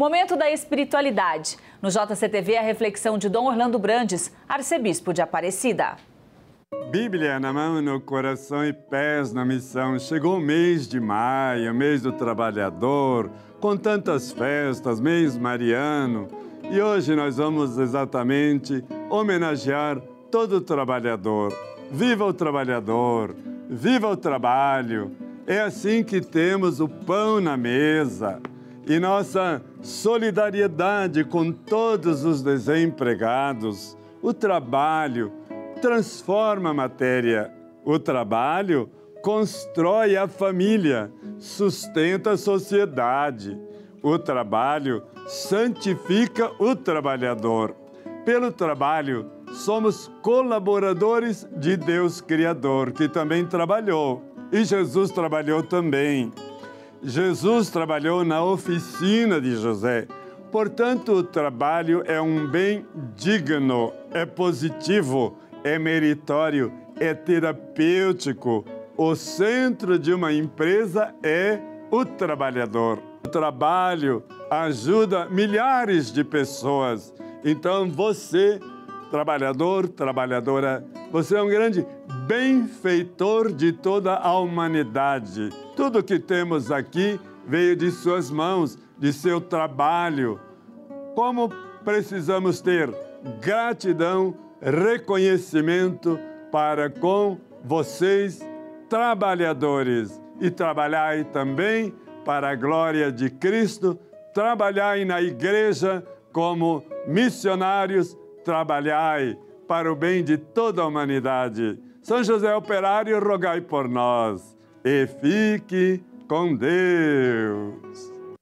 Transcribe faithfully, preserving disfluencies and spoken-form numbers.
Momento da espiritualidade. No J C T V, a reflexão de Dom Orlando Brandes, arcebispo de Aparecida. Bíblia na mão, no coração e pés na missão. Chegou o mês de maio, mês do trabalhador, com tantas festas, mês mariano. E hoje nós vamos exatamente homenagear todo o trabalhador. Viva o trabalhador, viva o trabalho. É assim que temos o pão na mesa. E nossa solidariedade com todos os desempregados. O trabalho transforma a matéria. O trabalho constrói a família, sustenta a sociedade. O trabalho santifica o trabalhador. Pelo trabalho, somos colaboradores de Deus Criador, que também trabalhou. E Jesus trabalhou também. Jesus trabalhou na oficina de José. Portanto, o trabalho é um bem digno, é positivo, é meritório, é terapêutico. O centro de uma empresa é o trabalhador. O trabalho ajuda milhares de pessoas. Então, você, trabalhador, trabalhadora, você é um grande benfeitor de toda a humanidade. Tudo que temos aqui veio de suas mãos, de seu trabalho. Como precisamos ter gratidão, reconhecimento para com vocês, trabalhadores. E trabalhai também para a glória de Cristo, trabalhai na igreja como missionários, trabalhai para o bem de toda a humanidade. São José Operário, rogai por nós. E fique com Deus.